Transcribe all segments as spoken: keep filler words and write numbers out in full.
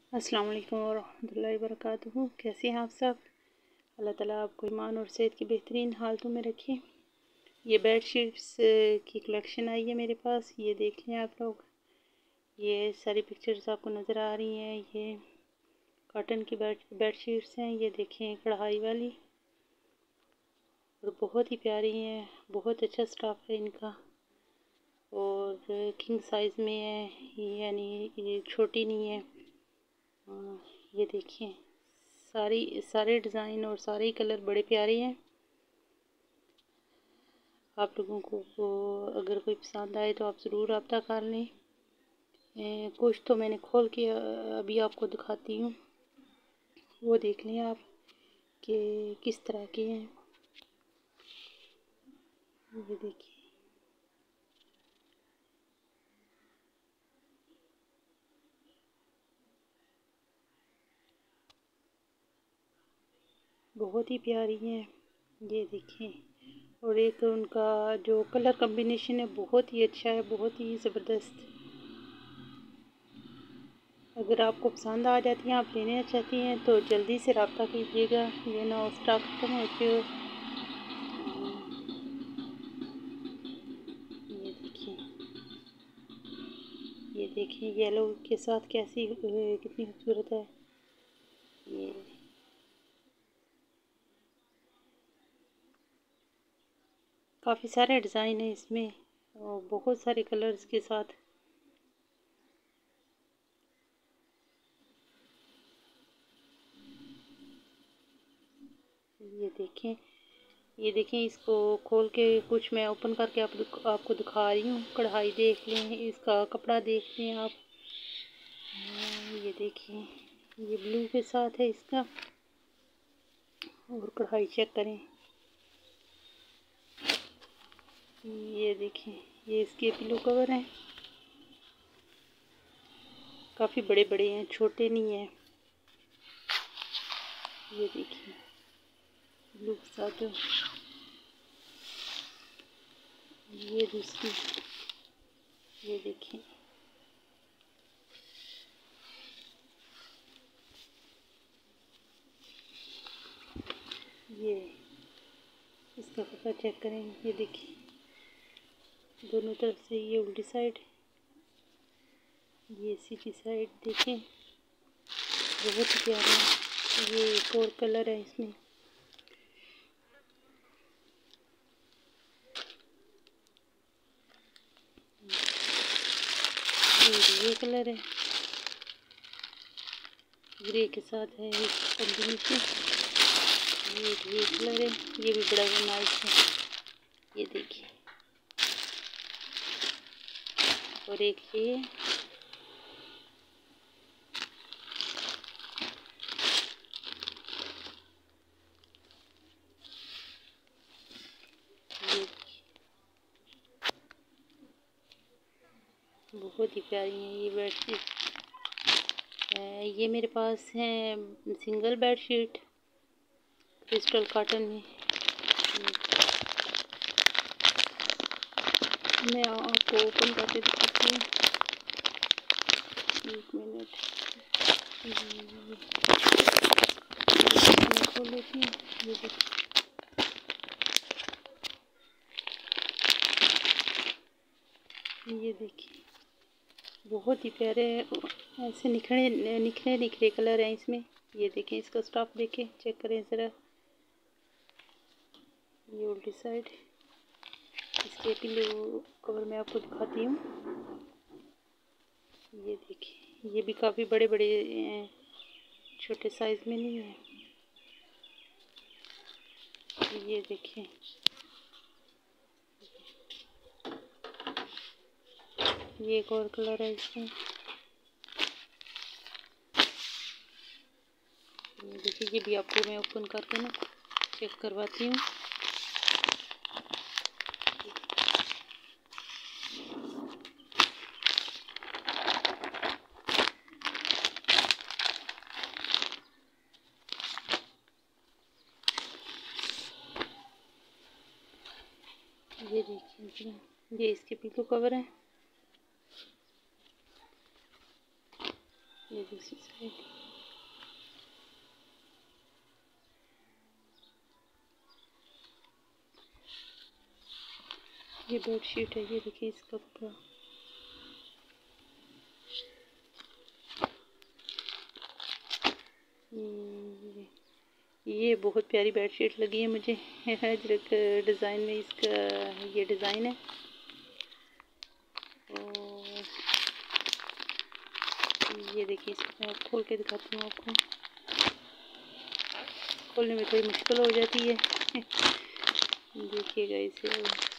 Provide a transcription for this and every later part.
अस्सलाम वालेकुम वरहमतुल्लाहि वबरकातुहू। कैसे हैं आप सब? अल्लाह ताला आपको ईमान और सेहत की बेहतरीन हालतों में रखे। ये बेड शीट्स की कलेक्शन आई है मेरे पास। ये देख लें आप लोग, ये सारी पिक्चर्स आपको नज़र आ रही हैं। ये कॉटन की बेड बेड शीट्स हैं। ये देखें कढ़ाई वाली, और बहुत ही प्यारी हैं। बहुत अच्छा स्टाफ है इनका, और किंग साइज़ में है, यानी ये छोटी नहीं है। ये देखिए सारी सारे डिज़ाइन और सारे ही कलर बड़े प्यारे हैं। आप लोगों को अगर कोई पसंद आए तो आप ज़रूर रब्ता कर लें। कुछ तो मैंने खोल के अभी आपको दिखाती हूँ, वो देख लें आप कि किस तरह के हैं। ये देखिए, बहुत ही प्यारी हैं। ये देखिए, और एक उनका जो कलर कॉम्बिनेशन है बहुत ही अच्छा है, बहुत ही ज़बरदस्त। अगर आपको पसंद आ जाती हैं, आप लेना चाहती हैं तो जल्दी से रब्ता कीजिएगा, ये ना हो स्टॉक खत्म हो जाए। ये देखिए, ये देखिए येलो के साथ कैसी कितनी खूबसूरत है। ये काफ़ी सारे डिज़ाइन है इसमें, और बहुत सारे कलर्स के साथ। ये देखें, ये देखें, इसको खोल के कुछ मैं ओपन करके आप आपको दिखा रही हूँ। कढ़ाई देख लें, इसका कपड़ा देख लें आप। ये देखिए, ये ब्लू के साथ है इसका, और कढ़ाई चेक करें। ये देखें, ये इसके पिलो कवर हैं, काफ़ी बड़े बड़े हैं, छोटे नहीं हैं। ये देखिए ब्लू के साथ, ये दूसरी, ये देखें, ये इसका कपड़ा चेक करें। ये देखिए, दोनों तरफ से, ये उल्टी साइड, ये सीधी साइड। देखें बहुत ही प्यारा है। ये एक और कलर है इसमें, ये कलर है, ग्रे के साथ है एक कॉम्बिनेशन। ये ये कलर है, ये भी बड़ा नाइस है। ये देखिए, और एक ये, बहुत ही प्यारी है ये बेडशीट। ये मेरे पास है सिंगल बेडशीट क्रिस्टल कॉटन में। मैं आपको ओपन करके दिखाती हूँ, एक मिनट। मैं खोल लेती हूँ। ये देखिए, ये देखिए बहुत ही प्यारे ऐसे निखरे निखरे निखरे कलर हैं इसमें। ये देखें, इसका स्टॉक देखें, चेक करें ज़रा। ये उल्टी साइड, इसके पिलो कवर मैं आपको दिखाती हूँ। ये देखिए, ये भी काफ़ी बड़े बड़े हैं, छोटे साइज़ में नहीं है। ये देखें, ये एक और कलर है इसमें। ये देखिए, ये भी आपको मैं ओपन करके ना चेक करवाती हूँ। ये देखिए, ये इसके पिलो कवर है। ये दूसरी साइड। ये बेडशीट है, ये देखिए इसका कपड़ा। ये ये बहुत प्यारी बेडशीट लगी है मुझे, अजरक डिज़ाइन में इसका ये डिज़ाइन है। और ये देखिए इसको मैं खोल के दिखाती हूँ आपको। खोलने में थोड़ी मुश्किल हो जाती है। देखिएगा इसे,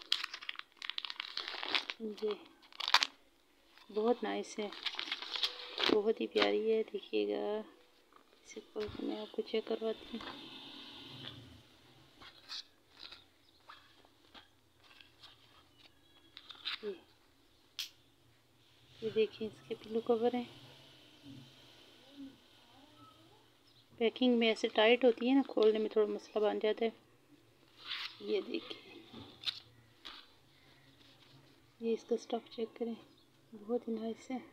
ये बहुत नाइस है, बहुत ही प्यारी है। देखिएगा इसे खोल के मैं आपको चेक करवाती हूँ। ये ये देखिए इसके पिल्लो कवर हैं। पैकिंग में ऐसे टाइट होती है ना, खोलने में थोड़ा मसला बन जाता है। ये देखिए, ये इसका स्टफ चेक करें, बहुत ही नाइस है।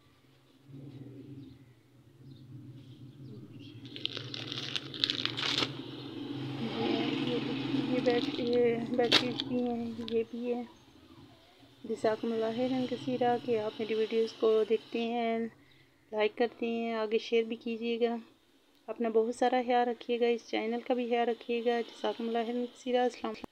ये बेड ये बेडशीट भी हैं, ये भी है। जज़ाकुमुल्लाह खैरन कसीरा कि आप मेरी वीडियोस को देखते हैं, लाइक करते हैं, आगे शेयर भी कीजिएगा। अपना बहुत सारा ख्याल रखिएगा, इस चैनल का भी ख्याल रखिएगा। जज़ाकुमुल्लाह खैरन कसीरा। अस्सलाम।